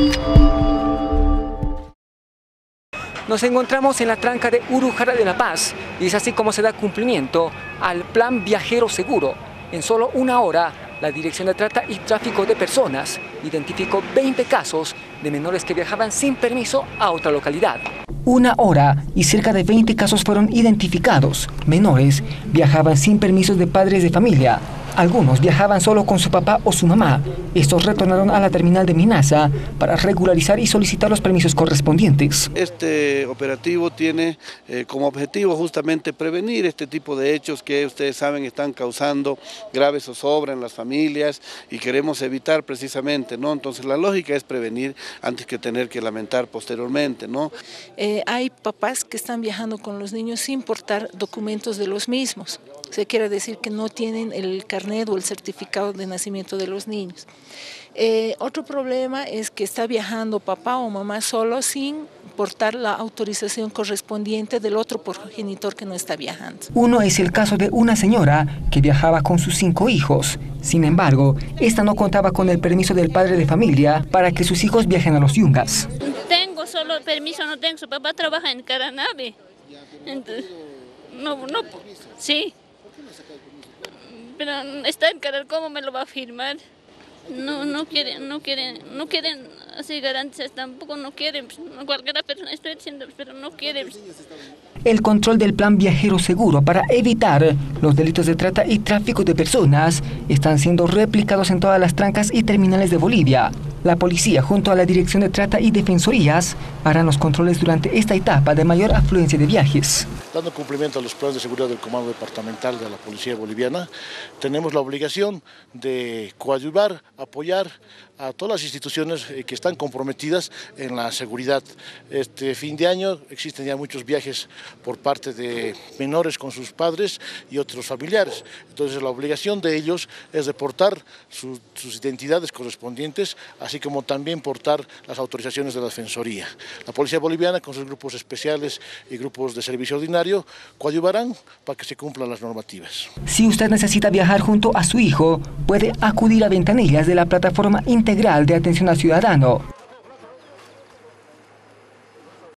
Nos encontramos en la tranca de Urujara de La Paz y es así como se da cumplimiento al Plan Viajero Seguro. En solo una hora, la Dirección de Trata y Tráfico de Personas identificó 20 casos de menores que viajaban sin permiso a otra localidad. Una hora y cerca de 20 casos fueron identificados. Menores viajaban sin permisos de padres de familia. Algunos viajaban solo con su papá o su mamá. Estos retornaron a la terminal de Minaza para regularizar y solicitar los permisos correspondientes. Este operativo tiene como objetivo justamente prevenir este tipo de hechos que ustedes saben están causando grave zozobra en las familias y queremos evitar precisamente, ¿no? Entonces la lógica es prevenir antes que tener que lamentar posteriormente, ¿no? Hay papás que están viajando con los niños sin portar documentos de los mismos. Se quiere decir que no tienen el carnet o el certificado de nacimiento de los niños. Otro problema es que está viajando papá o mamá solo sin portar la autorización correspondiente del otro progenitor que no está viajando. Uno es el caso de una señora que viajaba con sus 5 hijos. Sin embargo, esta no contaba con el permiso del padre de familia para que sus hijos viajen a los Yungas. Tengo solo permiso, no tengo. Su papá trabaja en Caranavi. Entonces, sí. Pero está en Caral, ¿cómo me lo va a firmar? No quieren así garantías, tampoco no quieren, cualquier persona estoy diciendo, pero no quieren. El control del Plan Viajero Seguro para evitar los delitos de trata y tráfico de personas están siendo replicados en todas las trancas y terminales de Bolivia. La policía, junto a la Dirección de Trata y Defensorías, harán los controles durante esta etapa de mayor afluencia de viajes. Dando cumplimiento a los planes de seguridad del Comando Departamental de la Policía Boliviana, tenemos la obligación de coadyuvar, apoyar a todas las instituciones que están comprometidas en la seguridad. Este fin de año existen ya muchos viajes por parte de menores con sus padres y otros familiares. Entonces la obligación de ellos es de portar sus identidades correspondientes, así como también portar las autorizaciones de la Defensoría. La Policía Boliviana, con sus grupos especiales y grupos de servicio ordinario, coadyuvarán para que se cumplan las normativas. Si usted necesita viajar junto a su hijo, puede acudir a ventanillas de la Plataforma Integral de Atención al Ciudadano.